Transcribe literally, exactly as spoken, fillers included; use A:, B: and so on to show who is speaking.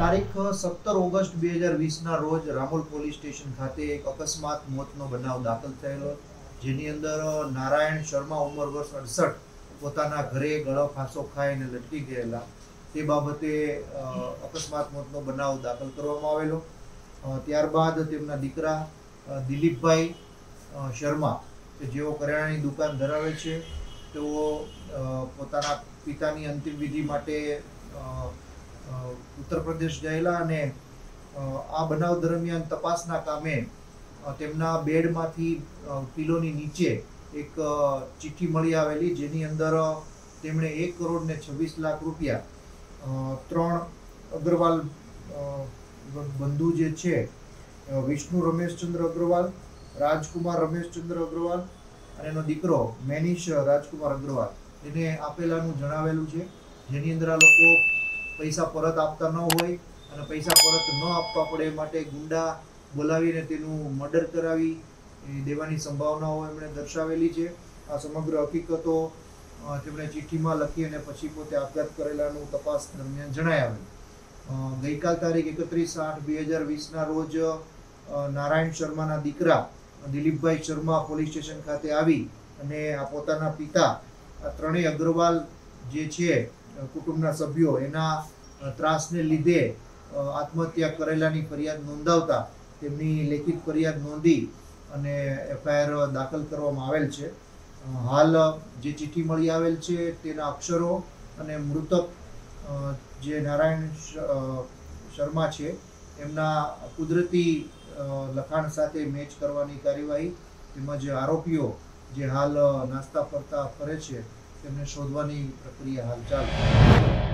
A: તારીખ સત્તર ઓગસ્ટ બે હજાર વીસના રોજ રામોલ પોલીસ સ્ટેશન ખાતે એક અકસ્માત મોતનો બનાવ દાખલ થયેલો, જેની અંદર નારાયણ શર્મા ઉંમર વર્ષ અડસઠ પોતાના ઘરે ગળો ફાંસો ખાઈને લટકી ગયેલા. તે બાબતે અકસ્માત મોતનો બનાવ દાખલ કરવામાં આવેલો. ત્યારબાદ તેમના દીકરા દિલીપભાઈ શર્મા કે જેઓ કરિયાણાની દુકાન ધરાવે છે, તેઓ પોતાના પિતાની અંતિમ વિધિ માટે ઉત્તર પ્રદેશ ગયેલા અને આ બનાવ દરમિયાન તપાસના કામે તેમના બેડમાંથી પિલોની નીચે એક ચિઠ્ઠી મળી આવેલી, જેની અંદર તેમણે એક કરોડ ને છવ્વીસ લાખ રૂપિયા ત્રણ અગ્રવાલ બંધુ જે છે, વિષ્ણુ રમેશચંદ્ર અગ્રવાલ, રાજકુમાર રમેશચંદ્ર અગ્રવાલ અને એનો દીકરો મેનિશ રાજકુમાર અગ્રવાલ એને આપેલાનું જણાવેલું છે. જેની અંદર આ લોકો પૈસા પરત આપતા ન હોય અને પૈસા પરત ન આપવા પડે એ માટે ગુંડા બોલાવીને તેનું મર્ડર કરાવી દેવાની સંભાવનાઓ એમણે દર્શાવેલી છે. આ સમગ્ર હકીકતો તેમણે ચિઠ્ઠીમાં લખી અને પછી પોતે આપઘાત કરેલાનું તપાસ દરમિયાન જણાવ્યું. ગઈકાલ તારીખ એકત્રીસ આઠ બે હજાર વીસના રોજ નારાયણ શર્માના દીકરા દિલીપભાઈ શર્મા પોલીસ સ્ટેશન ખાતે આવી અને આ પોતાના પિતા આ ત્રણેય અગ્રવાલ જે છે કુટુંબના સભ્યો એના ત્રાસને લીધે આત્મહત્યા કરેલાની ફરિયાદ નોંધાવતા તેમની લેખિત ફરિયાદ નોંધી અને એફઆઈઆર દાખલ કરવામાં આવેલ છે. હાલ જે ચિઠ્ઠી મળી આવેલ છે તેના અક્ષરો અને મૃતક જે નારાયણ શર્મા છે એમના કુદરતી લખાણ સાથે મેચ કરવાની કાર્યવાહી તેમજ આરોપીઓ જે હાલ નાસ્તા ફરતા ફરે છે તેમને શોધવાની પ્રક્રિયા હાલ ચાલુ છે.